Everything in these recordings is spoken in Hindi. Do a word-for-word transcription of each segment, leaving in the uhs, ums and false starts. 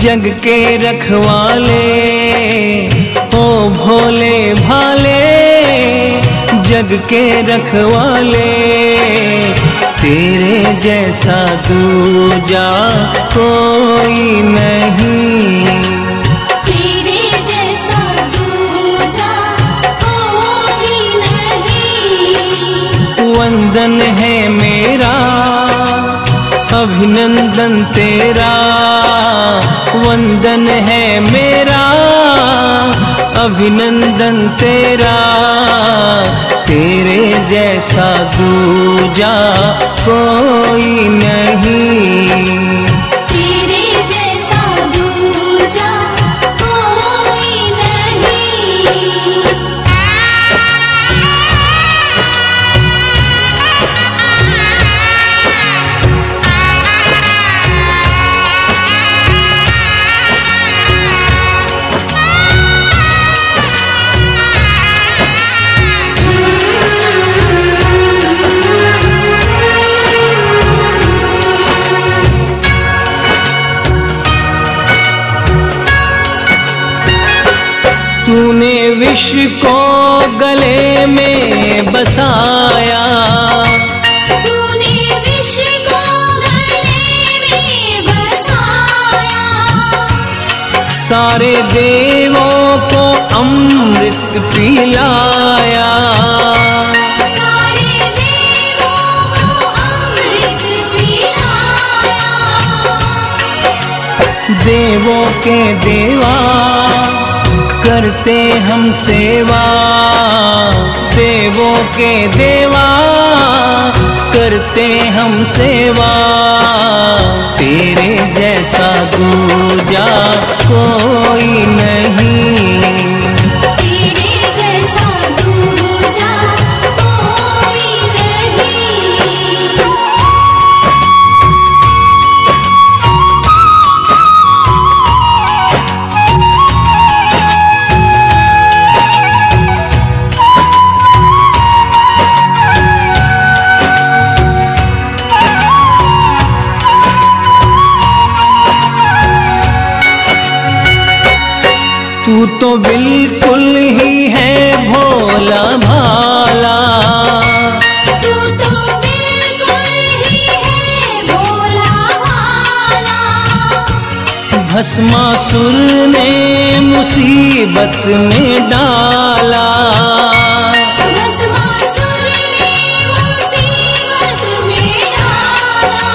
जग के रखवाले, ओ भोले भाले जग के रखवाले, तेरे जैसा दूजा कोई नहीं, तेरे जैसा दूजा कोई नहीं। वंदन है मेरा अभिनंदन तेरा, वंदन है मेरा अभिनंदन तेरा, तेरे जैसा दूजा कोई नहीं, तेरे जैसा दूजा कोई नहीं। तूने विश्व को गले में बसाया, तूने विश्व को गले में बसाया, सारे देवों को अमृत पिलाया, सारे देवों को अमृत पिलाया। देवों के देवा करते हम सेवा, देवों के देवा करते हम सेवा, तेरे जैसा दूजा कोई नहीं, तेरे जैसा दूजा कोई नहीं। तू तो बिल्कुल ही है भोला भाला, तू तो बिल्कुल ही है भोला भाला, भस्मासुर ने मुसीबत में डाला, भस्मासुर ने मुसीबत में डाला।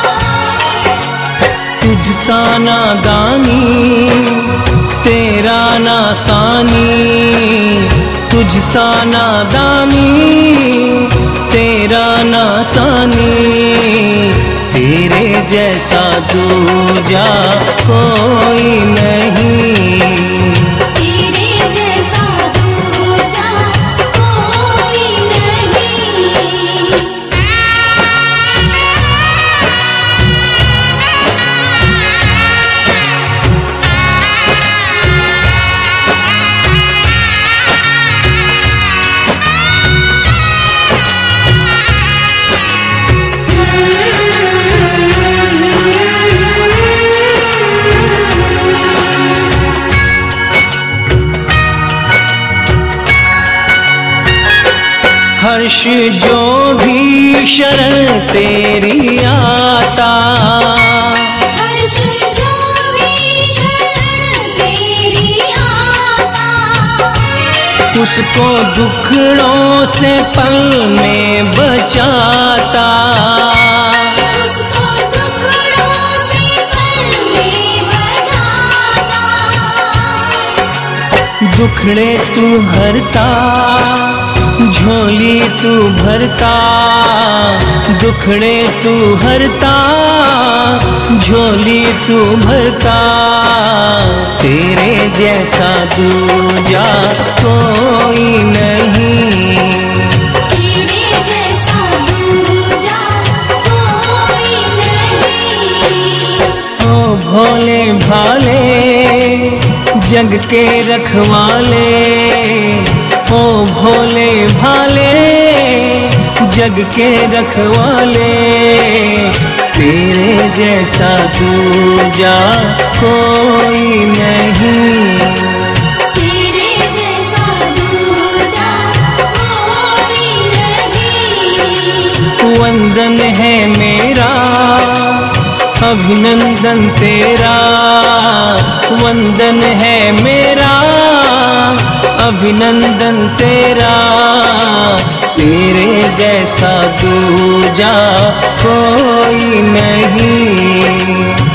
तुझ सा नादानी तेरा नासानी, तुझ सा नादानी तेरा नासानी, तेरे जैसा दूजा कोई नहीं, तेरे जैसा दूजा कोई नहीं। हर्ष जो भी शरण तेरी आता, हर्ष जो भी शरण तेरी आता, उसको दुखड़ों से पल में बचाता, उसको दुखड़ों से पल में बचाता। दुखड़े तू हरता झोली तू भरता, दुखड़े तू हरता झोली तू भरता, तेरे जैसा दूजा कोई नहीं, तेरे जैसा दूजा कोई नहीं। ओ भोले भाले जग के रखवाले, ओ भोले भाले जग के रखवाले, तेरे जैसा दूजा कोई नहीं। तेरे जैसा दूजा कोई नहीं। वंदन है मेरा अभिनंदन तेरा, वंदन है मेरा अभिनंदन तेरा। तेरे जैसा दूजा कोई नहीं।